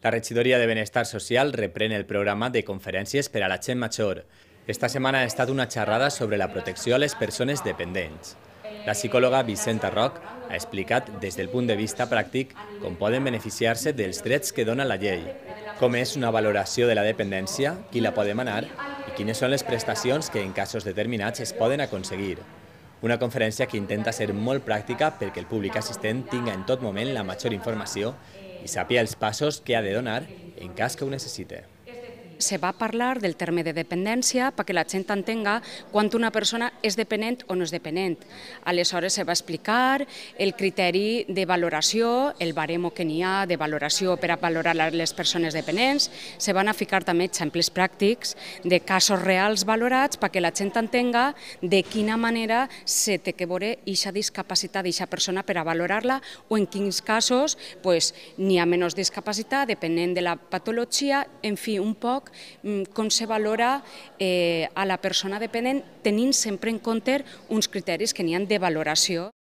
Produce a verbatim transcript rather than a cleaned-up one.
La regidoria de Benestar Social reprèn el programa de conferències per a la gent major. Esta setmana ha estat una xerrada sobre la protecció a les persones dependents. La psicòloga Vicenta Roc ha explicat des del punt de vista pràctic com poden beneficiar-se dels drets que dona la llei, com és una valoració de la dependència, qui la pot demanar i quines són les prestacions que en casos determinats es poden aconseguir. Una conferència que intenta ser molt pràctica perquè el públic assistent tinga en tot moment la major informació i sàpiga els passos que ha de donar en cas que ho necessite. Se va parlar del terme de dependència perquè la gent entenga quan una persona és dependent o no és dependent. Aleshores se va explicar el criteri de valoració, el baremo que n'hi ha de valoració per a valorar les persones dependents. Se van a ficar també exemples pràctics de casos reals valorats perquè la gent entenga de quina manera se té que veure aquesta discapacitat d'aquesta persona per a valorar-la o en quins casos n'hi ha menys discapacitat depenent de la patologia, en fi, un poc com se valora a la persona dependent tenint sempre en compte uns criteris que n'hi ha de valoració.